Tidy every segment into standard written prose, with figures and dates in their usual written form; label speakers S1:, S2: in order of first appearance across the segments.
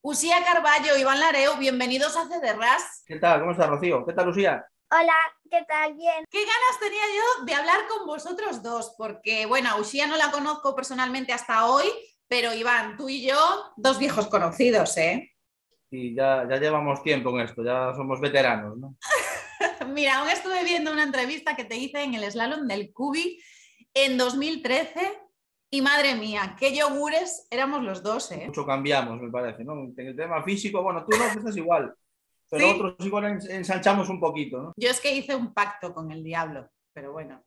S1: Uxía Carballo, Iván Lareu, bienvenidos a Cederras.
S2: ¿Qué tal? ¿Cómo estás, Rocío? ¿Qué tal, Lucía?
S3: Hola, ¿qué tal? Bien.
S1: ¿Qué ganas tenía yo de hablar con vosotros dos? Porque, bueno, a Uxía no la conozco personalmente hasta hoy, pero Iván, tú y yo, dos viejos conocidos, ¿eh?
S2: Y ya llevamos tiempo en esto, ya somos veteranos, ¿no?
S1: Mira, aún estuve viendo una entrevista que te hice en el slalom del Cubi en 2013 y madre mía, qué yogures éramos los dos, ¿eh?
S2: Mucho cambiamos, me parece, ¿no? En el tema físico, bueno, tú no, tú estás igual, pero
S1: Sí,
S2: otros igual ensanchamos un poquito, ¿no?
S1: yo es que hice un pacto con el diablo, pero bueno.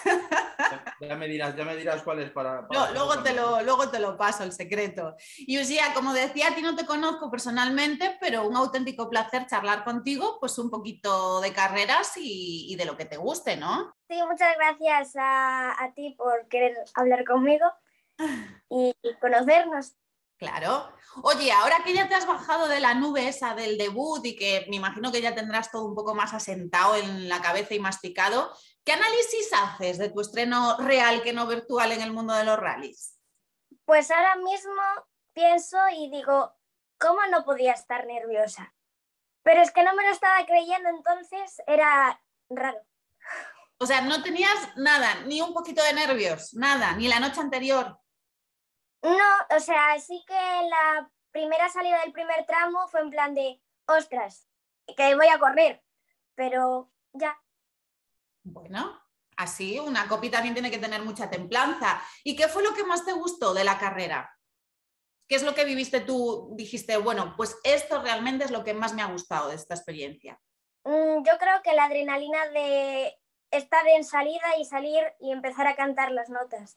S2: Ya me dirás cuál es para hacerlo también.
S1: Luego te lo paso, el secreto. Y Uxía, como decía, a ti no te conozco personalmente, pero un auténtico placer charlar contigo, pues un poquito de carreras y de lo que te guste, ¿no?
S3: Sí, muchas gracias a ti por querer hablar conmigo y conocernos.
S1: Claro. Oye, ahora que ya te has bajado de la nube esa del debut y que me imagino que ya tendrás todo un poco más asentado en la cabeza y masticado, ¿qué análisis haces de tu estreno real que no virtual en el mundo de los rallies?
S3: Pues ahora mismo pienso y digo, ¿cómo no podía estar nerviosa? Pero es que no me lo estaba creyendo, entonces era raro.
S1: O sea, no tenías nada, ni un poquito de nervios, nada, ni la noche anterior.
S3: No, o sea, sí que la primera salida del primer tramo fue en plan de, ostras, que voy a correr, pero ya.
S1: Bueno, así una copi también tiene que tener mucha templanza. ¿Y qué fue lo que más te gustó de la carrera? ¿Qué es lo que viviste tú? Dijiste, bueno, pues esto realmente es lo que más me ha gustado de esta experiencia.
S3: Yo creo que la adrenalina de estar en salida y salir y empezar a cantar las notas.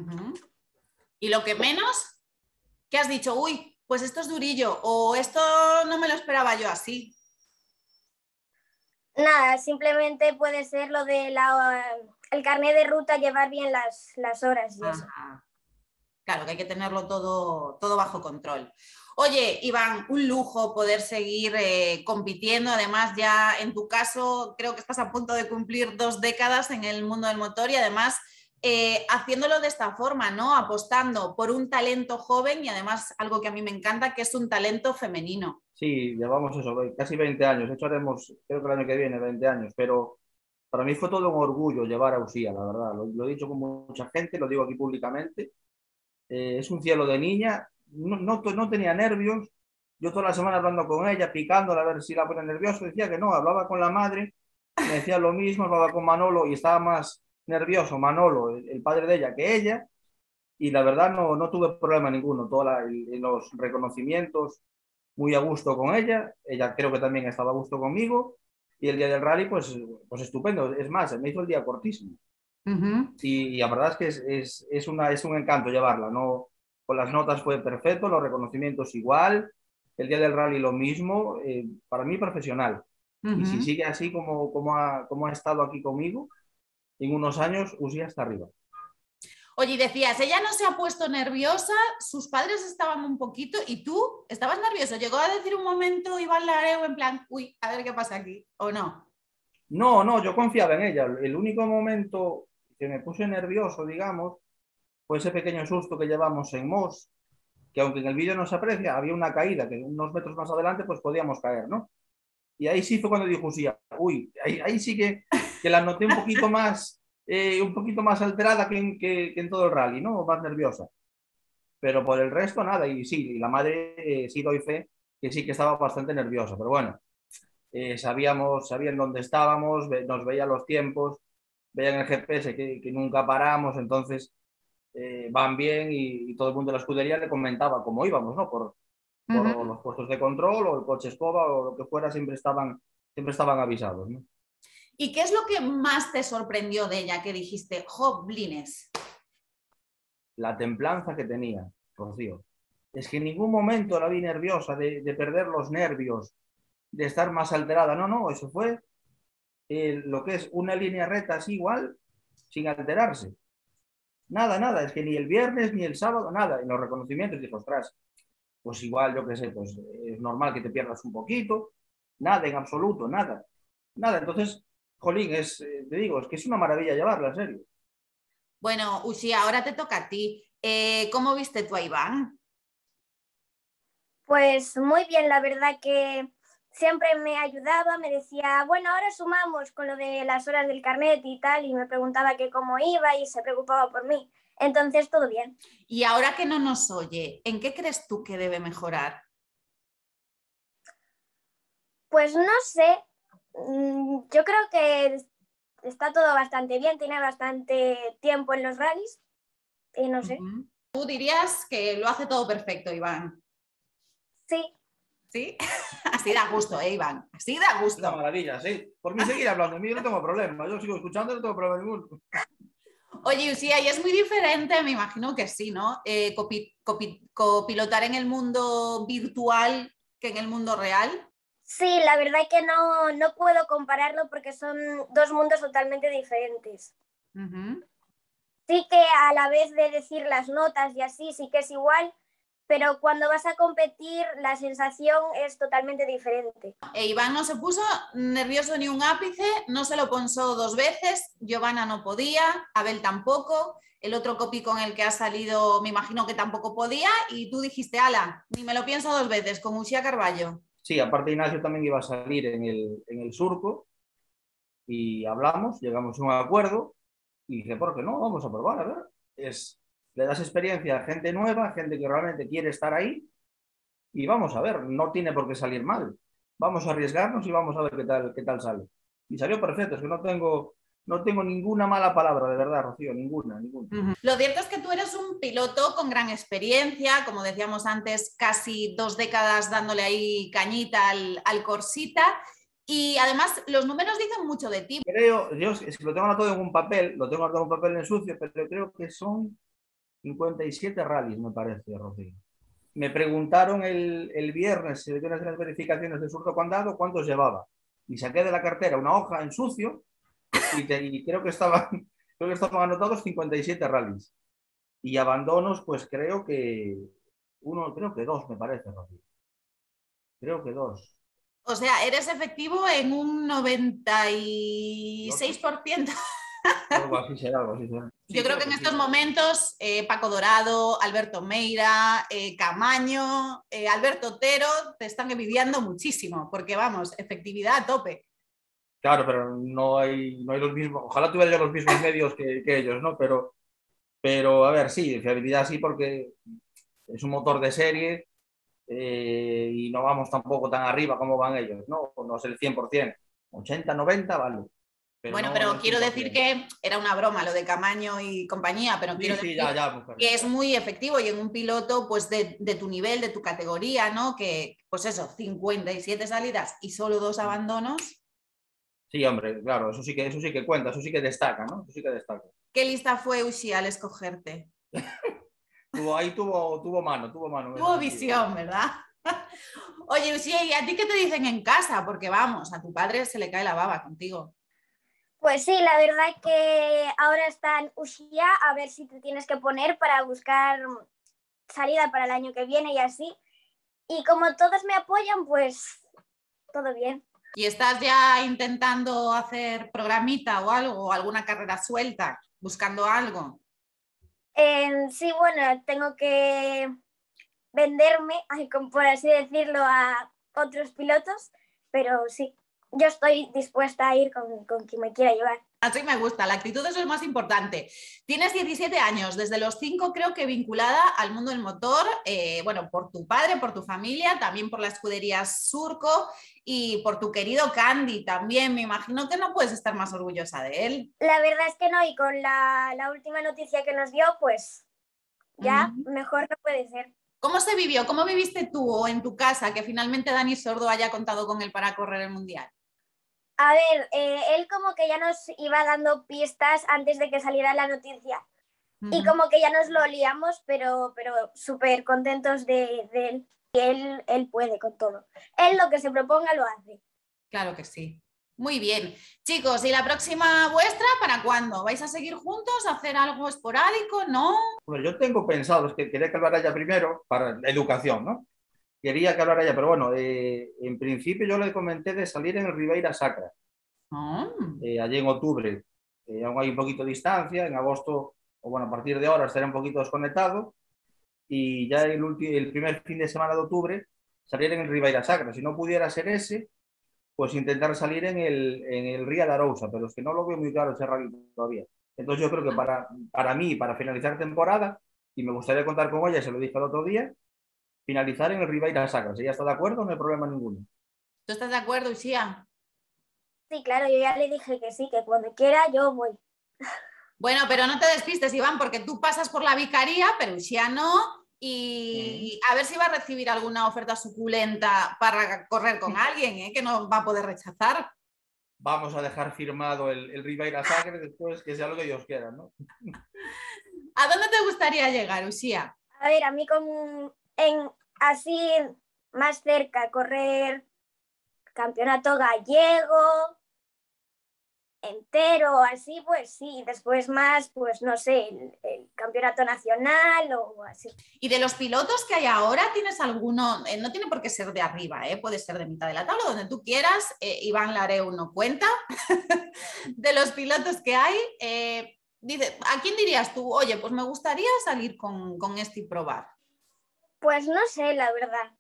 S1: ¿Y lo que menos? ¿Qué has dicho? Uy, pues esto es durillo o esto no me lo esperaba yo así.
S3: Nada, simplemente puede ser lo de el carnet de ruta, llevar bien las horas y eso.
S1: Ajá. Claro que hay que tenerlo todo bajo control. Oye, Iván, un lujo poder seguir compitiendo. Además, ya en tu caso, creo que estás a punto de cumplir 2 décadas en el mundo del motor y además haciéndolo de esta forma, ¿no? Apostando por un talento joven y además algo que a mí me encanta, que es un talento femenino.
S2: Sí, llevamos eso, casi 20 años, de hecho haremos, creo que el año que viene, 20 años, pero para mí fue todo un orgullo llevar a Usía, la verdad, lo he dicho con mucha gente, lo digo aquí públicamente. Es un cielo de niña, no tenía nervios, yo toda la semana hablando con ella, picándola a ver si la ponía nerviosa, decía que no, hablaba con la madre, me decía lo mismo, hablaba con Manolo y estaba más nervioso Manolo, el padre de ella, que ella, y la verdad no tuve problema ninguno, en los reconocimientos, muy a gusto con ella creo que también estaba a gusto conmigo, y el día del rally, pues estupendo, es más, me hizo el día cortísimo. Y la verdad es que es un encanto llevarla, ¿no? Con las notas fue perfecto, los reconocimientos igual, el día del rally lo mismo, para mí profesional. Y si sigue así como ha estado aquí conmigo, en unos años, Usia está arriba.
S1: Oye, decías, ella no se ha puesto nerviosa, sus padres estaban un poquito y tú estabas nervioso. ¿Llegó a decir un momento Iván Lareu en plan, uy, a ver qué pasa aquí? ¿O no?
S2: No, yo confiaba en ella. El único momento que me puse nervioso, digamos, fue ese pequeño susto que llevamos en Moss, que aunque en el vídeo no se aprecia, había una caída que unos metros más adelante pues podíamos caer, ¿no? Y ahí sí fue cuando dijo, sí, uy, ahí sí que la noté un poquito más alterada que en todo el rally, ¿no? Más nerviosa. Pero por el resto nada, y sí, y la madre sí doy fe que sí que estaba bastante nerviosa, pero bueno, sabían dónde estábamos, nos veía los tiempos, veían el GPS que nunca paramos, entonces van bien y todo el mundo de la escudería le comentaba cómo íbamos, ¿no? Por los puestos de control o el coche escoba o lo que fuera, siempre estaban avisados, ¿no?
S1: ¿Y qué es lo que más te sorprendió de ella que dijiste, joblines?
S2: La templanza que tenía, Rocío. Es que en ningún momento la vi nerviosa de perder los nervios, de estar más alterada. No, eso fue lo que es una línea recta así igual, sin alterarse. Nada, es que ni el viernes ni el sábado, nada. En los reconocimientos dijo, ostras, pues igual, yo qué sé, pues es normal que te pierdas un poquito. Nada, en absoluto, nada. Nada, entonces, jolín, te digo, es que es una maravilla llevarla, en serio.
S1: Bueno, Uxía, ahora te toca a ti. ¿Cómo viste tú a Iván?
S3: Pues muy bien, la verdad que siempre me ayudaba, me decía, bueno, ahora sumamos con lo de las horas del carnet y tal, y me preguntaba que cómo iba y se preocupaba por mí. Entonces, todo bien.
S1: Y ahora que no nos oye, ¿en qué crees tú que debe mejorar?
S3: Pues no sé, yo creo que está todo bastante bien, tiene bastante tiempo en los rallies y no sé.
S1: Tú dirías que lo hace todo perfecto, Iván.
S3: Sí.
S1: ¿Sí? Así da gusto, Iván. Así da gusto.
S2: Una maravilla, sí. Por mí seguir hablando, a mí no tengo problema. Yo sigo escuchando, no tengo problema ninguno.
S1: Oye, Lucía, y es muy diferente, me imagino que sí, ¿no? Copilotar en el mundo virtual que en el mundo real.
S3: Sí, la verdad es que no puedo compararlo porque son dos mundos totalmente diferentes. Sí que a la vez de decir las notas y así, sí que es igual, pero cuando vas a competir la sensación es totalmente diferente.
S1: Iván no se puso nervioso ni un ápice, no se lo pensó 2 veces, Giovanna no podía, Abel tampoco, el otro copy con el que ha salido me imagino que tampoco podía y tú dijiste, ala, ni me lo pienso 2 veces, con Uxía Carballo.
S2: Sí, aparte Ignacio también iba a salir en el surco y hablamos, llegamos a un acuerdo y dije, ¿por qué no? Vamos a probar, a ver. Le das experiencia a gente nueva, gente que realmente quiere estar ahí y vamos a ver, no tiene por qué salir mal. Vamos a arriesgarnos y vamos a ver qué tal sale. Y salió perfecto, es que no tengo ninguna mala palabra, de verdad, Rocío, ninguna.
S1: Lo cierto es que tú eres un piloto con gran experiencia, como decíamos antes, casi 2 décadas dándole ahí cañita al Corsita. Y además los números dicen mucho de ti.
S2: Creo, yo es que lo tengo anotado en un papel, lo tengo anotado en un papel en sucio, pero creo que son 57 rallies, me parece, Rocío. Me preguntaron el viernes, de las verificaciones del surco condado, cuántos llevaba. Y saqué de la cartera una hoja en sucio y creo que estaban anotados 57 rallies. Y abandonos, pues creo que dos, me parece, Rocío. Creo que dos.
S1: O sea, eres efectivo en un 96%.
S2: Algo así será, algo así será. Sí,
S1: yo creo que en estos momentos Paco Dorado, Alberto Meira, Camaño, Alberto Otero te están envidiando muchísimo, porque vamos, efectividad a tope.
S2: Claro, pero no hay los mismos, ojalá tuviera yo los mismos medios que ellos, ¿no? Pero a ver, sí, fiabilidad sí, porque es un motor de serie y no vamos tampoco tan arriba como van ellos, ¿no? No es el 100%, 80, 90, vale.
S1: Pero bueno, pero quiero decir que era una broma lo de Camaño y compañía, pero quiero decir que es muy efectivo y en un piloto pues de tu nivel, de tu categoría, ¿no? Que pues eso, 57 salidas y solo 2 abandonos.
S2: Sí, hombre, claro, eso sí que cuenta, eso sí que destaca, ¿no? Eso sí que destaca.
S1: ¿Qué lista fue Uxi al escogerte?
S2: tuvo mano.
S1: Tuvo visión, ¿verdad? Oye, Uxi, ¿y a ti qué te dicen en casa? Porque vamos, a tu padre se le cae la baba contigo.
S3: Pues sí, la verdad es que ahora está en Uxía, a ver si te tienes que poner para buscar salida para el año que viene y así. Y como todos me apoyan, pues todo bien.
S1: ¿Y estás ya intentando hacer programita o algo, o alguna carrera suelta, buscando algo?
S3: Sí, bueno, tengo que venderme, por así decirlo, a otros pilotos, pero sí, yo estoy dispuesta a ir con quien me quiera llevar.
S1: Así me gusta, la actitud es lo más importante. Tienes 17 años, desde los 5 creo que vinculada al mundo del motor, bueno, por tu padre, por tu familia, también por la escudería Surco y por tu querido Candy también. Me imagino que no puedes estar más orgullosa de él.
S3: La verdad es que no, y con la última noticia que nos dio, pues ya mejor no puede ser.
S1: ¿Cómo se vivió? ¿Cómo viviste tú o en tu casa que finalmente Dani Sordo haya contado con él para correr el Mundial?
S3: A ver, él como que ya nos iba dando pistas antes de que saliera la noticia. Y como que ya nos lo liamos, pero súper contentos de él. Y él puede con todo. Él lo que se proponga lo hace.
S1: Claro que sí. Muy bien. Chicos, ¿y la próxima vuestra para cuándo? ¿Vais a seguir juntos? ¿A hacer algo esporádico? ¿No?
S2: Bueno, yo tengo pensado, es que quería que hablara ella primero para la educación, ¿no? Quería que hablara ella, pero bueno, en principio yo le comenté de salir en el Ribeira Sacra, allí en octubre. Aún hay un poquito de distancia, en agosto, o bueno, a partir de ahora estaré un poquito desconectado y ya el primer fin de semana de octubre salir en el Ribeira Sacra. Si no pudiera ser ese, pues intentar salir en el Ría de Arousa, pero es que no lo veo muy claro ese rally todavía. Entonces yo creo que para mí, para finalizar temporada, y me gustaría contar con ella, se lo dije el otro día, finalizar en el Ribeira Sacra. Si ella está de acuerdo, no hay problema ninguno.
S1: ¿Tú estás de acuerdo, Uxía?
S3: Sí, claro, yo ya le dije que sí, que cuando quiera yo voy.
S1: Bueno, pero no te despistes, Iván, porque tú pasas por la vicaría, pero Uxía no, y a ver si va a recibir alguna oferta suculenta para correr con alguien, que no va a poder rechazar.
S2: Vamos a dejar firmado el Ribeira Sacra después, que sea lo que Dios quiera, ¿no?
S1: ¿A dónde te gustaría llegar, Uxía?
S3: A ver, a mí así más cerca, correr campeonato gallego entero, así, pues sí. Después más, pues no sé, el campeonato nacional o así.
S1: ¿Y de los pilotos que hay ahora, tienes alguno? No tiene por qué ser de arriba, puede ser de mitad de la tabla, donde tú quieras. Iván Lareu no cuenta. De los pilotos que hay, dice, ¿a quién dirías tú? Oye, pues me gustaría salir con este y probar.
S3: Pues no sé, la verdad.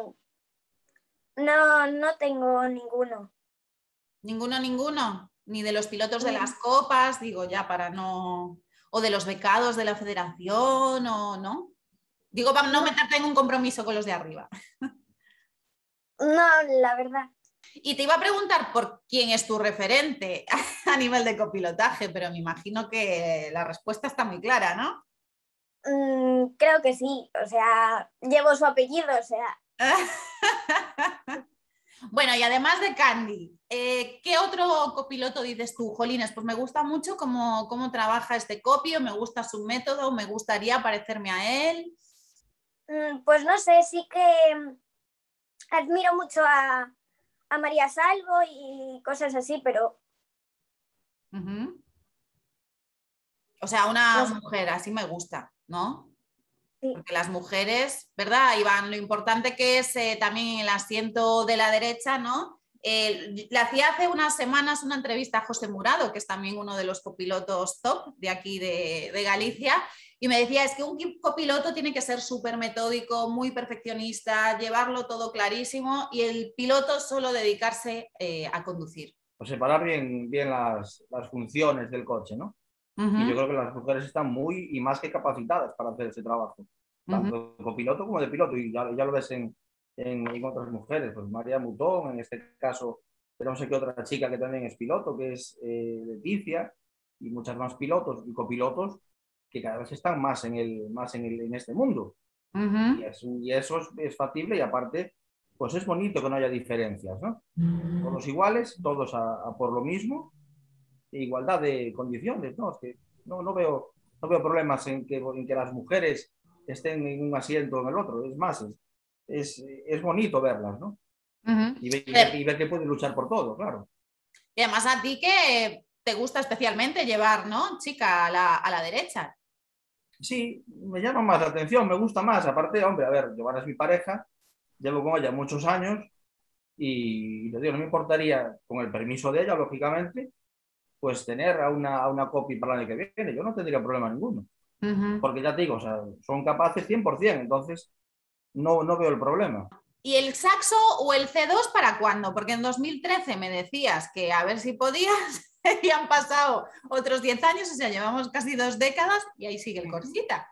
S3: No tengo ninguno.
S1: ¿Ninguno? Ni de los pilotos de las copas, digo ya para no... O de los becados de la federación, o no. Digo, para no meterte en un compromiso con los de arriba.
S3: No, la verdad.
S1: Y te iba a preguntar por quién es tu referente a nivel de copilotaje, pero me imagino que la respuesta está muy clara, ¿no?
S3: Creo que sí, o sea, llevo su apellido, o sea.
S1: Bueno, y además de Candy, ¿qué otro copiloto dices tú? Jolines, pues me gusta mucho cómo trabaja este copio, me gusta su método, me gustaría parecerme a él.
S3: Pues no sé, sí que admiro mucho a María Salvo y cosas así, pero...
S1: O sea, una mujer, así me gusta, ¿no? Sí. Porque las mujeres, ¿verdad, Iván? Lo importante que es también el asiento de la derecha, ¿no? Le hacía hace unas semanas una entrevista a José Murado, que es también uno de los copilotos top de aquí de Galicia, y me decía, es que un copiloto tiene que ser súper metódico, muy perfeccionista, llevarlo todo clarísimo, y el piloto solo dedicarse a conducir.
S2: Pues separar bien las funciones del coche, ¿no? Y yo creo que las mujeres están muy y más que capacitadas para hacer ese trabajo, tanto de copiloto como de piloto, y ya lo ves en otras mujeres, pues María Mutón, en este caso, pero no sé qué otra chica que también es piloto, que es Leticia, y muchas más pilotos y copilotos que cada vez están más en este mundo. Y eso es factible, y aparte, pues es bonito que no haya diferencias, ¿no? Todos iguales, todos a por lo mismo, igualdad de condiciones, ¿no? Es que no veo problemas en que las mujeres estén en un asiento o en el otro. Es más, es bonito verlas, ¿no? Y ver que pueden luchar por todo, claro.
S1: Y además a ti que te gusta especialmente llevar, ¿no, chica, a la derecha?
S2: Sí, me llama más la atención, me gusta más. Aparte, hombre, a ver, Giovanna es mi pareja, llevo con ella muchos años y te digo, no me importaría, con el permiso de ella, lógicamente, pues tener a una copy para el año que viene. Yo no tendría problema ninguno. Porque ya te digo, o sea, son capaces 100%, entonces no veo el problema.
S1: ¿Y el saxo o el C2 para cuándo? Porque en 2013 me decías que a ver si podías, y han pasado otros 10 años, o sea, llevamos casi 2 décadas y ahí sigue el Corsita.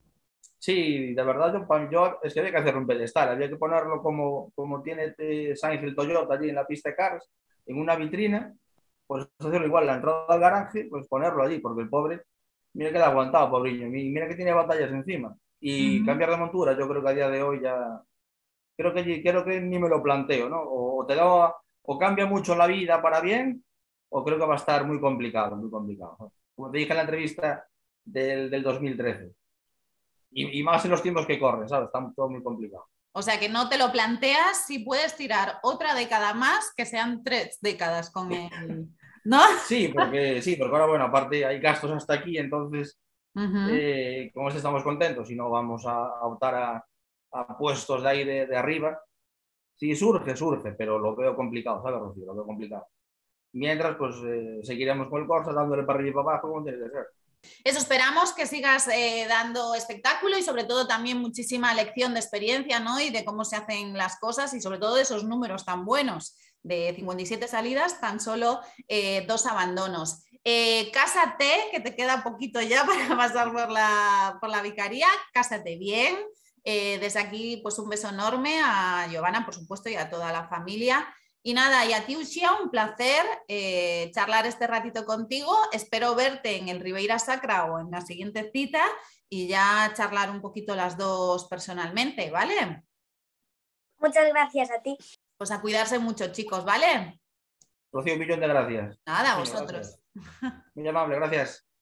S2: Sí, de verdad, yo es que había que hacer un pedestal, había que ponerlo como tiene Sainz el Toyota allí en la pista de Cars, en una vitrina, pues hacerlo igual, la entrada al garaje, pues ponerlo allí, porque el pobre, mira que le ha aguantado, pobreño, mira que tiene batallas encima. Y cambiar de montura, yo creo que a día de hoy ya, creo que ni me lo planteo, ¿no? O cambia mucho la vida para bien, o creo que va a estar muy complicado, muy complicado. Como te dije en la entrevista del 2013. Y más en los tiempos que corren, ¿sabes? Está todo muy complicado.
S1: O sea, que no te lo planteas si puedes tirar otra década más, que sean 3 décadas con él, ¿no?
S2: Sí, porque ahora, bueno, aparte hay gastos hasta aquí, entonces, como si estamos contentos y no vamos a optar a puestos de ahí de arriba. Sí, surge, pero lo veo complicado, ¿sabes, Rocío? Lo veo complicado. Mientras, pues, seguiremos con el Corsa dándole para arriba y para abajo, como tiene que ser.
S1: Eso, esperamos que sigas dando espectáculo y sobre todo también muchísima lección de experiencia, ¿no? Y de cómo se hacen las cosas y sobre todo de esos números tan buenos. De 57 salidas, tan solo 2 abandonos. Cásate, que te queda poquito ya para pasar por la vicaría, cásate bien. Desde aquí, pues un beso enorme a Giovanna, por supuesto, y a toda la familia. Y nada, y a ti, Uxía, un placer charlar este ratito contigo. Espero verte en el Ribeira Sacra o en la siguiente cita y ya charlar un poquito las dos personalmente, ¿vale?
S3: Muchas gracias a ti.
S1: Pues a cuidarse mucho, chicos, ¿vale?
S2: Rocío, un millón de gracias.
S1: Nada, a vosotros.
S2: Muy amable, gracias.